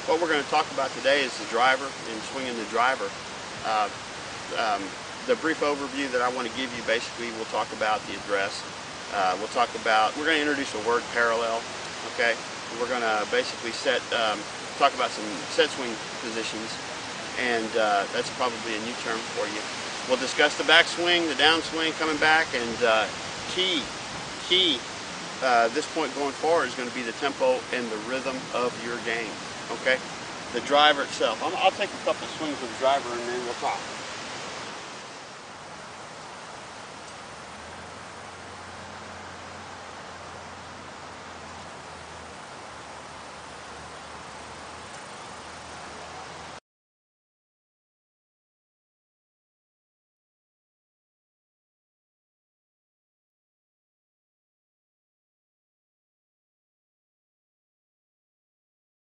What we're going to talk about today is the driver and swinging the driver. Uh, the brief overview that I want to give you, basically, we'll talk about the address. We're going to introduce a word, parallel. Okay, we're going to basically talk about some set swing positions, and that's probably a new term for you. We'll discuss the backswing, the downswing, coming back, and key. This point going forward is going to be the tempo and the rhythm of your game. Okay, the driver itself. I'll take a couple swings with the driver, and then we'll talk.